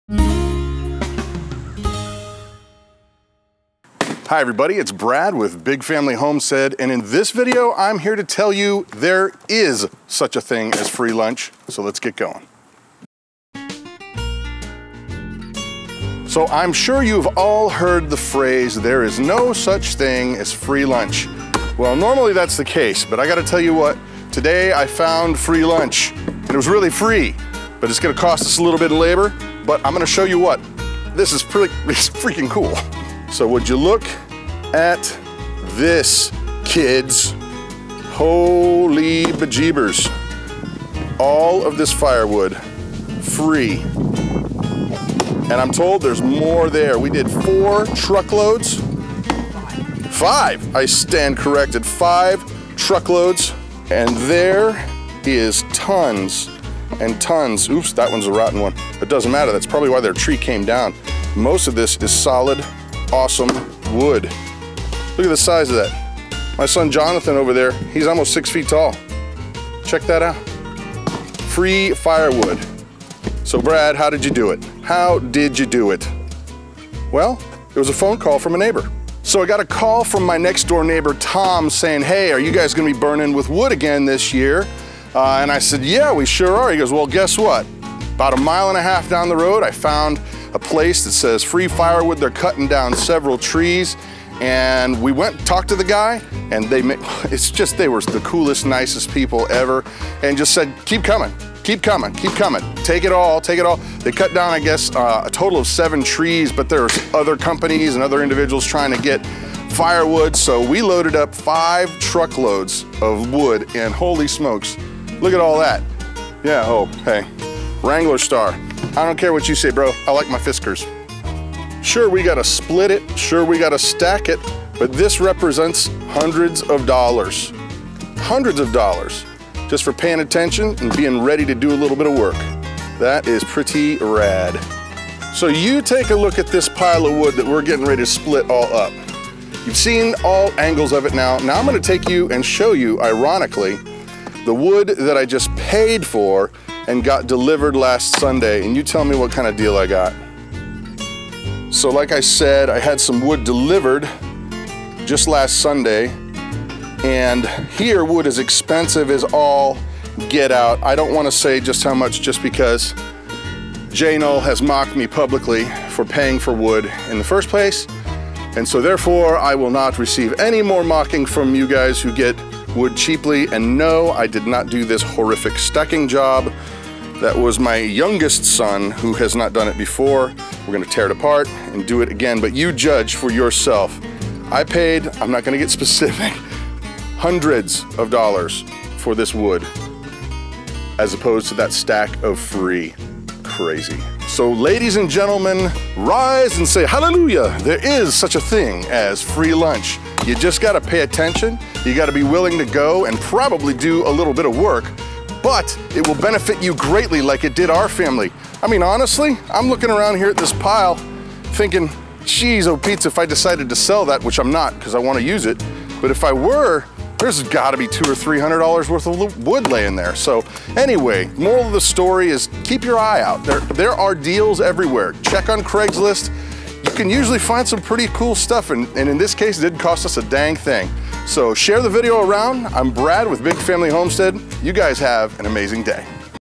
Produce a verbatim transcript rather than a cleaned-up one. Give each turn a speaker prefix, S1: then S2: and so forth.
S1: Hi everybody, it's Brad with Big Family Homestead, and in this video, I'm here to tell you there is such a thing as free lunch, so let's get going. So I'm sure you've all heard the phrase, there is no such thing as free lunch. Well, normally that's the case, but I gotta tell you what, today I found free lunch, and it was really free, but it's gonna cost us a little bit of labor, but I'm gonna show you what. This is pretty, it's freaking cool. So would you look at this, kids? Holy bejeebers. All of this firewood, free. And I'm told there's more there. We did four truckloads. Five, I stand corrected, five truckloads. And there is tons and tons. Oops, that one's a rotten one. It doesn't matter, that's probably why their tree came down. Most of this is solid, awesome wood. Look at the size of that. My son Jonathan over there, he's almost six feet tall. Check that out. Free firewood. So Brad, how did you do it? How did you do it? Well, it was a phone call from a neighbor. So I got a call from my next door neighbor, Tom, saying, hey, are you guys gonna be burning with wood again this year? Uh, and I said, yeah, we sure are. He goes, well, guess what? About a mile and a half down the road, I found a place that says free firewood. They're cutting down several trees. And we went, talked to the guy, and they, it's just, they were the coolest, nicest people ever, and just said, keep coming. Keep coming, keep coming. Take it all, take it all. They cut down, I guess, uh, a total of seven trees, but there's other companies and other individuals trying to get firewood. So we loaded up five truckloads of wood, and holy smokes, look at all that. Yeah, oh, hey, Wrangler Star. I don't care what you say, bro. I like my Fiskars. Sure, we gotta split it. Sure, we gotta stack it, but this represents hundreds of dollars. Hundreds of dollars. Just for paying attention and being ready to do a little bit of work. That is pretty rad. So you take a look at this pile of wood that we're getting ready to split all up. You've seen all angles of it now. Now I'm gonna take you and show you, ironically, the wood that I just paid for and got delivered last Sunday, and you tell me what kind of deal I got. So like I said, I had some wood delivered just last Sunday, and here wood is expensive as all get out. I don't want to say just how much, just because Jay Null has mocked me publicly for paying for wood in the first place, and so therefore I will not receive any more mocking from you guys who get wood cheaply. And no, I did not do this horrific stacking job. That was my youngest son who has not done it before. We're gonna tear it apart and do it again, but you judge for yourself. I paid, I'm not gonna get specific, hundreds of dollars for this wood, as opposed to that stack of free. Crazy. So ladies and gentlemen, rise and say hallelujah. There is such a thing as free lunch. You just gotta pay attention. You gotta be willing to go and probably do a little bit of work, but it will benefit you greatly like it did our family. I mean, honestly, I'm looking around here at this pile thinking, geez, oh pizza, if I decided to sell that, which I'm not because I want to use it, but if I were, there's gotta be two or three hundred dollars worth of wood laying there. So anyway, moral of the story is keep your eye out. There, there are deals everywhere. Check on Craigslist. You can usually find some pretty cool stuff, and, and in this case, it didn't cost us a dang thing. So share the video around. I'm Brad with Big Family Homestead. You guys have an amazing day.